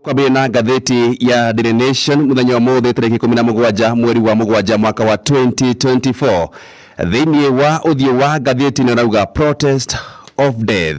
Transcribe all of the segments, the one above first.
Kwa na gatheti ya Daily Nation muthenya wa mothe tariki 17 mweri wa mugwanja mwaka wa 2024 thini wa uthio wa gatheti ni rauga protest of death.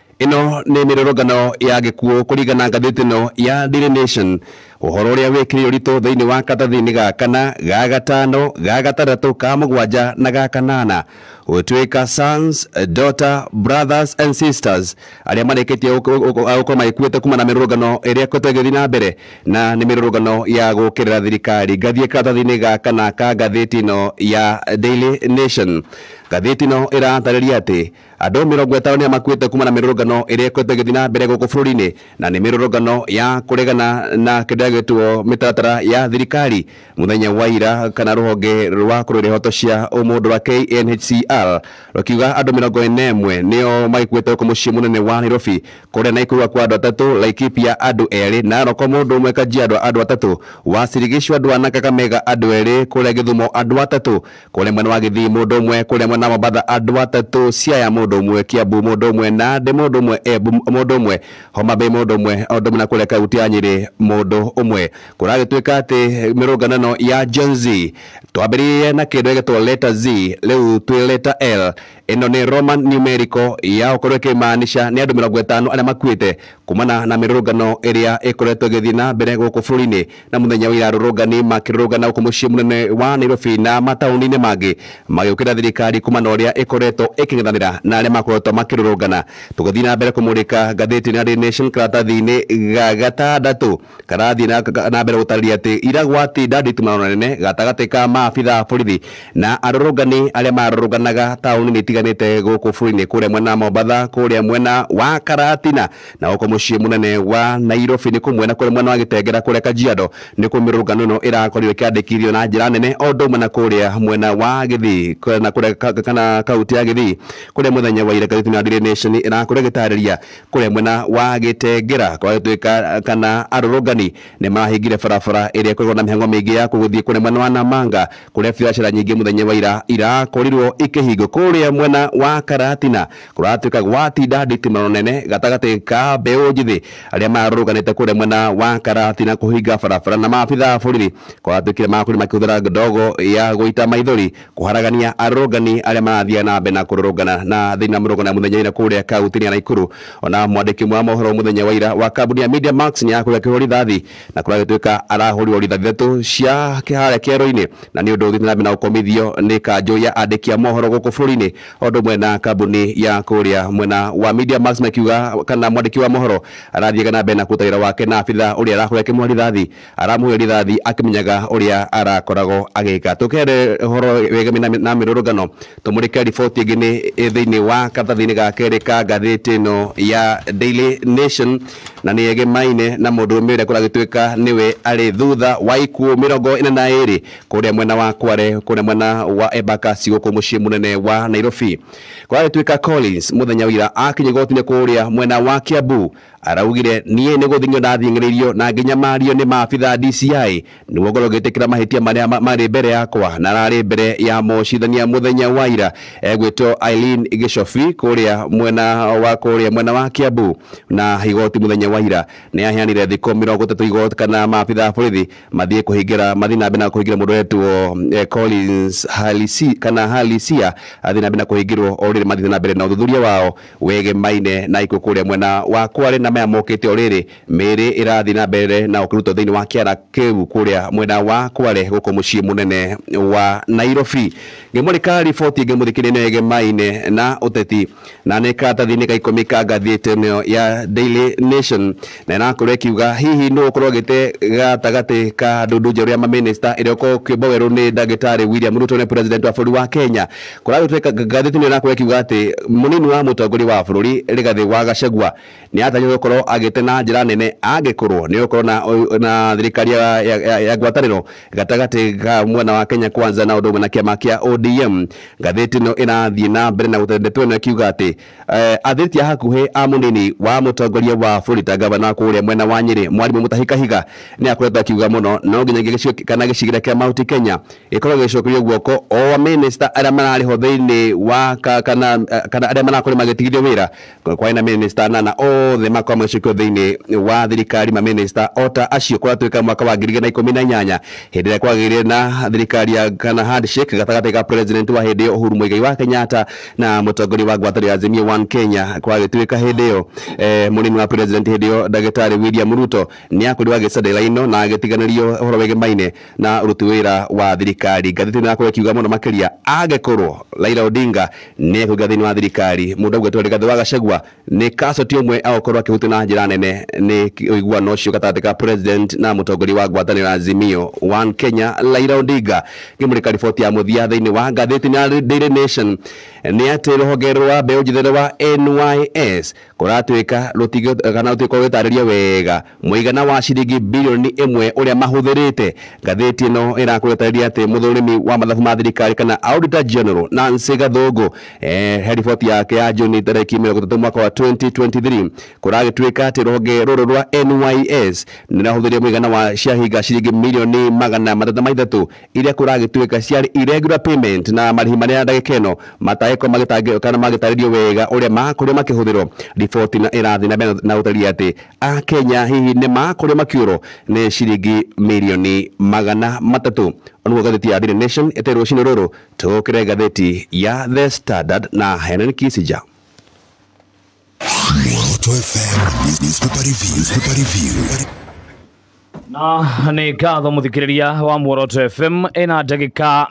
Ino ni mirorogano ya gikuo kurigana gatheti no ya Daily Nation uhoro uria wikiri rito thini wa katathini ga kana ga gatano ga gataratu ka mugwanja na ga kanana utwika sons, daughter, brothers and sisters aria mareketie uko maikuete kuma na mirorogano iria kotegethi na mbere na ni mirorogano ya gukirira thirikari gathie katathini ga kana ka gatheti no ya Daily Nation. Gatheti no iratariria ati andu 50 ni makuite kuma na mirorogano iria kotegethi na mbere guku bururi-ini na ni mirorogano ya kuregana na kidagetuo mitaratara ya thirikari muthenya wa ira kana ruhonge rwa kurore hoto cia umundu wa KNHCR rukiuga andu 41 nio maikuite ku mucii munene wa Nairobi kuria na ikurwa kwa andu atatu Laikipia andu eri na roko mundu umwe Kajiado andu atatu Wasirigishwa andu ana Kakamega andu eri kuria Githumo andu atatu kuria mwena wa Githii mundu umwe kuria mwena wa Mombasa andu atatu Siaya mundu umwe Kiambu mundu umwe Nandi mundu umwe Embu mundu umwe Homa Bay mundu umwe andu na kuria kauti ya Nyeri mundu umwe kuragituika ati mirorogano ya Gen Z twambiririe na kindu gitwa letter Z riu twi letter L. Ino ni Roman numerical ya ukorwe kimaanisha ni andu 50 aria makuite kumana na mirorogano iria ikoretwo githii na mbere guku bururi-ini na muthenya wa ira rurugani makirurugana ku mucii munene wa Nairobi na matauni-ini mangi magiukira thirikari kumana uria ikoretwo iking'ethanira na aria makoretwo makirurugana. Tuguthii na mbere kumurika gatheti na Daily Nation karatathi-ini ga gatandatu karathi na mbere gutariria ati ira gwatinda nditumano nene gatagati ka maabitha borithi na arurugani aria maruruganaga tauni-ini tiganite guku bururi-ini kuria mwena Mombasa kuria mwena wa Karatina na uko mucii munene wa Nairobi ni kumwe na kuria mwena wa Gitengera kuria Kajiado ni kumirugano no irakorirwo kiandikithio na njira nene ondo mwena kuria mwena wa Githii na kuria kana kauti ya Githii kuria muthenya wa ira gatheti na Daily Nation irakuria gitariria kuria mwena wa Gitengera kwa twika kana arurugani ni mahingire barabara iria kwirwo na mihango mingi ya kuguthii kuria mwena wa Namanga kuria biashara nyingi muthenya wa ira korirwo ikihingo kuria mwena wa Karatina kuratwika gwatinda nditimano nene gatagati ka mbeu njithi aria maruganite kuria mwena wa Karatina kuhinga barabara na maabitha bururi kwaratwikire makuri makihũthĩra ndogo ya guita maithori kuharagania arugani aria marathia na mbere na kururugana na thina murugana muthenya ira kuria kauti ya Naikuru. Ona mwandiki mwa mohoro muthenya wa ira wa kambuni ya Media Max ni akuria kihuri thathi na kuragituika arahuri thathatu cia kihara kero-ini na ni undu thina na ukomithio ni kanjo ya andiki a mohoro guku bururi-ini ondu mwena kambuni ya kuria mwena wa Media Max makiuga kana mwandiki wa mohoro arathie na mbere na kutaira wake na abitha uria arakuria kimwari thathi aramuhuri thathi akimenyaga uria arakoragwo agika. Tukere horo wega na mirurugano tumurike riboti ingi ni thiini wa katathini ga keri ka gatheti no ya Daily Nation na ni egemaine na mundu mwire kuragituika niwe ari thutha wa ikuo 42 kuria mwena wa Kware kuria mwena wa Embakasi guku mucii munene wa Nairobi. Kuragituika Collins muthenya wira akinyigotine kuria mwena wa Kiambu araugire nie ni guthingio na thingiririo na nginya mario ni maabitha DCI ni wogorogetekira mahitia maria mari mbere yakwa na rari mbere ya moshithania muthenya wa ira egwitwo Eileen Gichofi kuria mwena wa kuria mwena wa Kiambu na higoti muthenya wa ira ni aheanire thiko 30 igoti kana maabitha borithi mathie kuhingira mathina mbere na kuhingira mundu wetwo Collins Halisia athina mbere na kuhingirwo orire mathina mbere na uthuthuria wao wege maine na iko kuria mwena wa Kware na maya mokete orire meri irathi na mbere na ukiruto thiini wa kiara kiu kuria mwena wa Kware guku mucii munene wa Nairobi. Ngimurika riboti ingi muthikirine ege maine na uteti na ni katathini ka 10 ka gatheti no ya Daily Nation na nakuria kiuga hihi no ukorogete gatagati ka ndundu ria ma minister iria ko kiboweru ni Ndagitari William Ruto ni president wa bũrũri wa Kenya. Kuragituika gatheti ni nakuria kiuga ati munini wa mutongori wa bũrũri Rigathi wa Gachagua ni atanyo gukorwo agite na njira nene agikorwo ni gukorwo na thirikari ya ngwataniro gatagati ka mwena wa Kenya Kwanza na undu na kiama kia ODM. Gatheti no irathie na mbere na gutendetwo na kiuga ati athiriti hakuhe a munini wa mutongoria wa bũrũri ta gavana kuria mwena wa Nyeri Mwalimu Mutahi Kahiga ni akoretwo akiuga muno no nginya gicigo kana gicigira kia Mount Kenya ikorwo gicokerio guoko o minister aria marari ho thiini wa kana aria marakorwo magitigithio wira kwa ina minister na othe kwa mwicukio thiini wa thirikari ma minister ota acio kwatuika mwaka wa 2018 hindi ya kwagirire na thirikari ya kana handshake gatagati ka president wa hindi Uhuru Muigai wa Kenyatta na mutongoria wa ngwatanĩro ya Azimio One Kenya kwagituika hindi yo munini wa president hindi yo Dagitari William Ruto ni akuri gicandĩra ino na agitiganirio horo wege maine na uruti wira wa thirikari gathiti na kwe kiuga muno makiria agekorwo Raila Odinga ne kugathini wa thirikari mundu gwetwa Rigathi wa Gachagua ni kasoti umwe akorwo akihutu na njira nene ni iguano cio gatagati ka president na mutongoria wa ngwatanĩro ya Azimio One Kenya Raila Odinga ngimurika riboti ya muthia thiini wa gathiti na Daily Nation ni ati ruhonge rwa mbeu njithere wa NYS kuratuika rutigo kana rutiko rutariria wega muigana wa ciringi bilioni 1 uria mahuthirite gathiti ino irakuretaria ati muthurimi wa mathabu ma thirikari kana Auditor General Nancy Gathungu report yake ya Juni 13 mwaka wa 2023 kuragituika ati ruhonge ruru rwa NYS nirahuthiria muigana wa ciahinga ciringi milioni 303 iria kuragituika ciari irregular payment na marihi maria ndagikeno mataeko magitange kana magitaririo wega uria makurio makihuthirwo report na irathi na utaria ati a Kenya hihi ne makurio makiuro ne ciringi milioni 300 onuo gatheti ya Daily Nation eterwo cino ruru tukire gatheti ya The Standard na Henry Kisija. Moroto FM newspaper review. Na ni gatho muthikiriria wa Moroto FM ina ndagika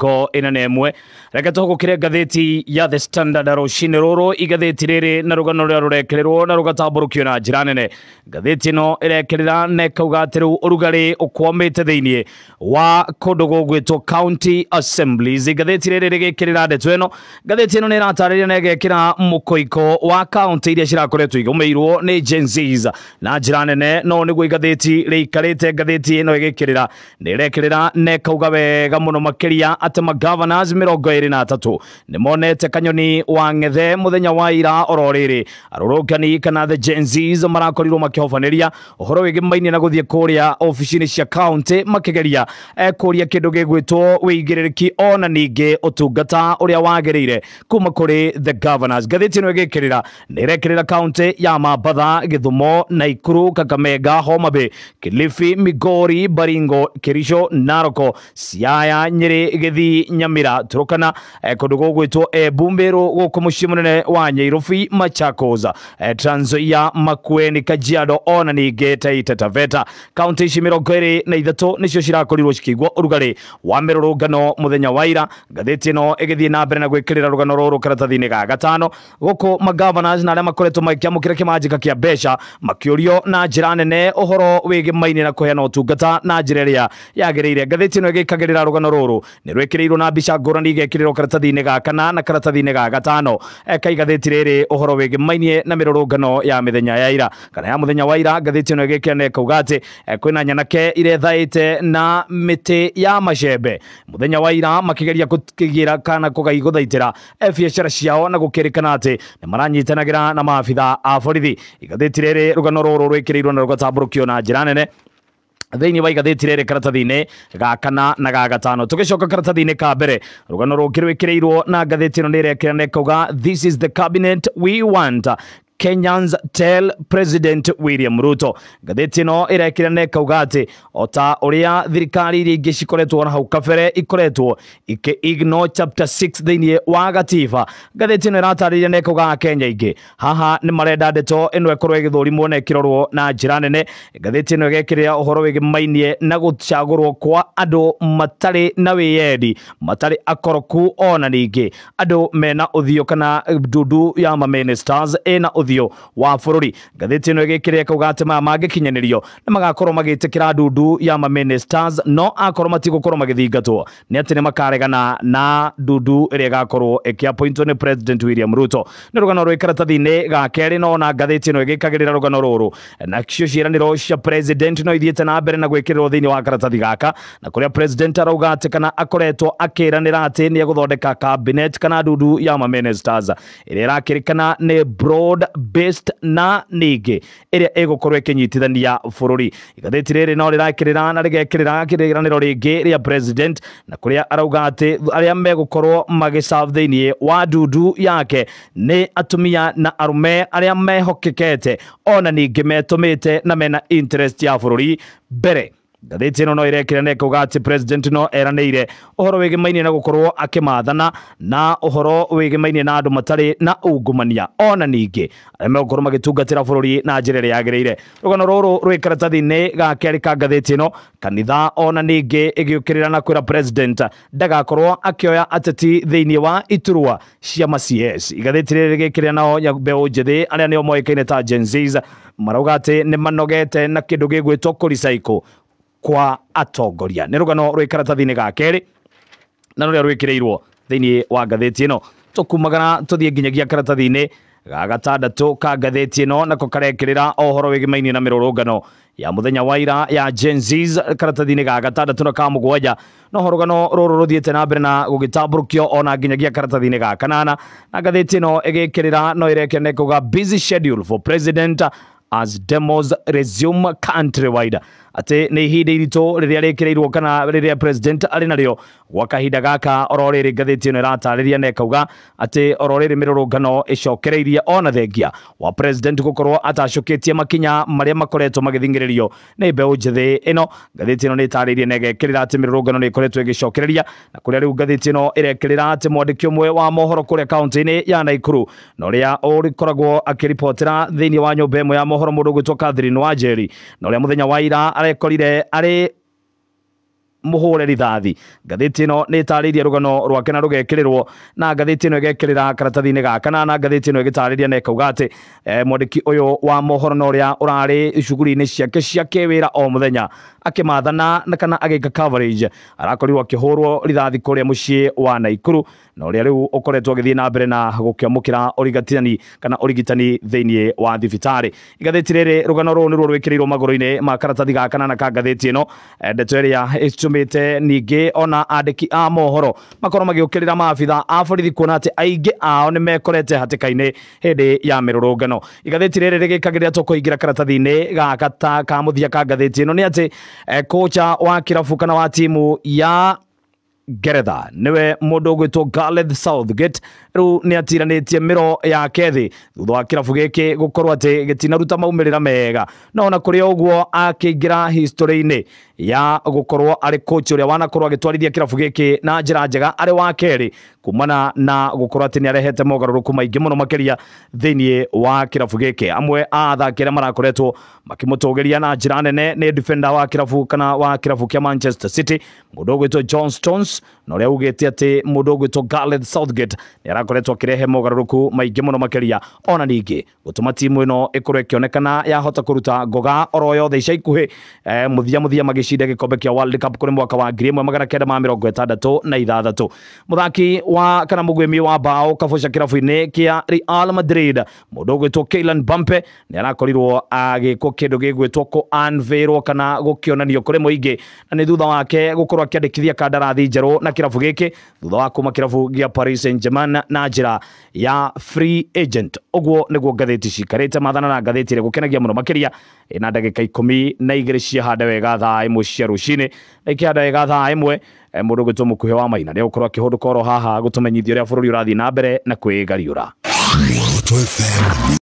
41 reke tugukire gatheti ya The Standard rucini ruru igatheti riri na rugano ruria rurekererwo na rugatamburukio na njira nene gatheti no irekerera nekauga ati riu urugari ukwomete thiini wa kundu gugwitwo county assemblies gatheti riri rigikirira ndeto ino gatheti ino ni ratariria na igekira mukoiko wa county iria cirakoretwo igumeirwo ni Gen Zs na njira nene no niguo gatheti riikarite gatheti ino igikirira nirekirira nekauga wega muno makiria ati governors 23 nimonete kanyoni wa ngethe muthenya wa ira ororiri arurugani kana the Gen Zs marakorirwo makihofaniria uhoro wigi maini na guthie kuria officini cia county makigeria kuria kindu gigwitwo wigiririki ona ningi utungata uria wagirire kuma kuri the governors gatheti ino igikirira nirekirira county ya Mabatha Githumo Naikuru Kakamega Homa Bay Kilifi Migori Baringo Kericho Naroko Siaya Nyeri Githii Nyamira Turukana kundu gugwitwo Bumbero guku mucii munene wa Nyairobi Machakos Trans Nzoia Makueni Kajiado ona ningi Taita Taveta county ici 23 nicio cirakorirwo cikigwo urugari wa mirurungano muthenya wa ira gatheti no igithie na mbere na gwikirira rugano ruru karatathini ga gatano guku governors na aria makoretwo makiamukira kimanjika kia besha makiurio na njira nene uhoro wigi maini na kuheana utungata na njira iria yagirire gatheti no igikagirira rugano ruru ni rwekirirwo na mbica ngurani igekirirwo karatathini ga kana na karatathini ga gatano kai gatheti riri uhoro wigi maini na mirurungano ya mithenya ya ira kana ya muthenya wa ira gatheti no igikene kauga ati kwina nyanake irethaite na miti ya macembe muthenya wa ira makigeria kukigira kana kugaiguthaitira biacara ciao na gukirikana ati ni maranyitanagira na maabitha a borithi igatheti riri rugano ruru rwekirirwo na rugatamburukio na njira nene thiini wa igatheti riri karatathini ga kana na ga gatano tugicoka karatathini ka mbere rugano rungi rwekirirwo na gatheti ino nirekirane kauga this is the cabinet we want Kenyans tell President William Ruto gatheti no irekirane kauga ati ota uria thirikari iri ingi cikoretwo na hau kabere ikoretwo ignore chapter 6 thiini wa gatiba gatheti no iratariria ne kauga Kenya ingi haha ni marenda ndeto ino ekorwo igithurimwo na ikirorwo na njira nene gatheti no igekirira uhoro wigi mainie na gucagurwo kwa andu matari na wiyendi matari akoroku ona ningi andu mena uthio kana dudu ya ma ministers ena uthio wa bururi gatheti no igikire kauga ati magikinyanirio na magakorwo magitikira ndundu ya ma ministers no akorwo matigukorwo magithingatwo ni ati ni makaregana na ndundu iria gakorwo ikiappointwo ni President William Ruto ni rugano rwa karatathini ga keri no na gatheti no igikagirira rugano ruru na cio ciraniro cia president no ithiete na mbere na gwikirwo thiini wa karatathi gaka na kuria president arauga ati kana akoretwo akiranira ati ni guthondeka cabinet kana ndundu ya ma ministers iria irakirikana ni broad based na ningĩ ĩrĩa ĩgũkorwo ĩkĩnyitithania bũrũri. Igathĩti rĩrĩ no rĩrakĩrĩra na rĩgekĩrĩra kĩrĩranĩro rĩngĩ rĩa president na kũrĩa arauga atĩ arĩa megũkorwo magĩserve thĩinĩ wa ndundu yake nĩ atumia na arume arĩa mehokekete ona ningĩ metũmĩte na mena interest ya bũrũri mbere. Ngathĩti ĩno no ĩrekĩra na ĩkauga atĩ president no eranĩire ũhoro wĩgĩmainie na gũkorwo akĩmathana na ũhoro wĩgĩmainie na andũ matarĩ na ungumania ona ningĩ arĩa megũkorwo magĩtungatĩra bũrũri na njĩra ĩrĩa yagĩrĩire. Rũgano rũrũ rwĩ karatathi-inĩ ga kerĩ ka ngathĩti ĩno, kanitha ona ningĩ ĩgĩũkĩrĩra na kwĩra president ndagakorwo akĩoya ateti thĩinĩ wa iturwa cia CS. Igathĩti rĩrĩ rĩgĩkĩrĩra nao mbeũ njĩthĩ arĩa nĩo moĩkaine ta Gen Zs marauga atĩ nĩ manogete na kĩndũ gĩgwĩtwo kũrecycle kwa atongoria. Nĩ rũgano rwĩ karatathi-inĩ ga kerĩ na rũrĩa rwĩkĩrĩirwo thĩinĩ wa ngathĩti ĩno. Tũkumagana tũthiĩ nginyagia karatathi-inĩ ga gatandatũ ka ngathĩti ĩno nako karekĩrĩra ũhoro wĩgĩmainie na mĩrũrũngano ya mũthenya wa ira ya Gen Zs karatathi-inĩ ga gatandatũ na ka mũgwanja. No rũgano rũrũ rũthiĩte na mbere na gũgĩtambũrũkio ona nginyagia karatathi-inĩ ga kanana, na ngathĩti ĩno ĩgĩkĩrĩra no ĩrekĩra na ĩkauga busy schedule for president as demos resume countrywide. Atĩ nĩ ihinda iritũ rĩrĩa rĩkĩrĩirwo kana rĩrĩa president arĩ narĩo gwa kahinda gaka. Oro rĩrĩ ngathĩti ĩno ĩratarĩria na ĩkauga atĩ oro rĩrĩ mĩrũrũngano ĩcokereirie ona thengia wa president gũkorwo atacũkĩtie makinya marĩa makoretwo magĩthingĩrĩrio nĩ mbeũ njĩthĩ ĩno. Ngathĩti ĩno nĩ ĩtarĩirie na ĩgekĩrĩra atĩ mĩrũrũngano nĩ ĩkoretwo ĩgĩcokereria, na kũrĩa rĩu ngathĩti ĩno ĩrekĩrĩra atĩ mwandĩki ũmwe wa mohoro kũrĩa kaunti-inĩ ya Naikuru na ũrĩa ũrĩkoragwo akĩribotera thĩinĩ wa nyũmba ĩmwe ya mohoro mũndũ gwĩtwo Catherine Wanjeri, na ũrĩa mũthenya wa ira arekorire arĩ mũhũre rithathi. Ngathĩti ĩno nĩ ĩtarĩirie rũgano rwake na rũgekĩrĩrwo, na ngathĩti ĩno ĩgekĩrĩra karatathi-inĩ gaka na ngathĩti ĩno ĩgĩtarĩria na ĩkauga atĩ mwandĩki ũyũ wa mohoro na ũrĩa ũrarĩ cuguri-inĩ ciake cia kĩwĩra o mũthenya akĩmathana na kana agĩka coverage arakorirwo akĩhũrwo rithathi kũrĩa mũciĩ wa Naikuru, na ũrĩa rĩu ũkoretwo agĩthiĩ na mbere na gũkĩamũkĩra ũrigitani thĩinĩ wa thibitarĩ. Igathĩti rĩrĩ rũgano rũrũ nĩruo rwĩkĩrĩirwo magũrũ-inĩ ma karatathi ga kanana ka ngathĩti ĩno. Ndeto ĩrĩa ĩtũmĩte ningĩ ona andĩki a mohoro makorwo magĩũkĩrĩra maabitha a borithi kuona atĩ aingĩ ao nĩ mekorete hatĩka-inĩ hĩndĩ ya mĩrũrũngano. Igathĩti rĩrĩ rĩgĩkagĩrĩra tũkũingĩra karatathi-inĩ gaka ka mũthia ka ngathĩti ĩno nĩ atĩ kocha wa kĩrabu kana wa timu ya Ngeretha niwe mũndũ gwĩtwo Gareth Southgate rĩu nĩ atiranĩtie mĩro yake thĩ thutha wa kĩrabu gĩkĩ gũkorwo atĩ gĩtinaruta maumĩrĩra mega, no na kũrĩ ũguo akĩingĩra history-inĩ ya gũkorwo arĩ coach ũrĩa wanakorwo agĩtwarithia kĩrabu gĩkĩ na njĩra njega arĩ wa kerĩ kumana na gũkorwo atĩ nĩ arehete mogarũrũku maingĩ mũno makĩria thĩinĩ wa kĩrabu gĩkĩ. Amwe a athaki arĩa marakoretwo makĩmũtũgĩria na njĩra nene nĩ defender wa kĩrabu kana wa kĩrabu kĩa Manchester City mũndũ gwĩtwo John Stones, na ũrĩa ugĩte atĩ mũndũ gwĩtwo Gareth Southgate nĩ arakoretwo akĩrehe mogarũrũku maingĩ mũno makĩria ona ningĩ gũtũma timu ĩno ĩkorwo ĩkĩonekana yahota kũruta ngoga oro yothe ica ikuhĩ mũthia magĩcinda gĩkombe kĩa World Cup kũrĩ mwaka wa 1966. Mũthaki wa kana mũgwĩmi wa bao kaboca kĩrabu-inĩ kĩa Real Madrid mũndũ gwĩtwo Kylian Mbappe nĩ arakorirwo agĩkwo kĩndũ gĩgwĩtwo kũ-unveilwo kana gũkĩonanio kũrĩ mũingĩ, na nĩ thutha wake gũkorwo akĩandĩkithia kandarathi njerũ na kĩrabu gĩkĩ thutha wa kuma kĩrabu gĩa Paris Saint-Germain na njĩra ya free agent. Ũguo nĩguo ngathĩti cikarĩte mathana na ngathĩti ĩrĩa gũkenagia mũno makĩria ĩna ndagĩka 12 ciahanda wega thaa 1 cia rũcinĩ na ikĩhanda wega thaa 1 mũndũ gwĩtwo Mũkuhĩ wa Maina nĩ gũkorwo akĩhũndũka oro haha gũtũmenyithia ũrĩa bũrũri ũrathiĩ na mbere na kwĩgariũra.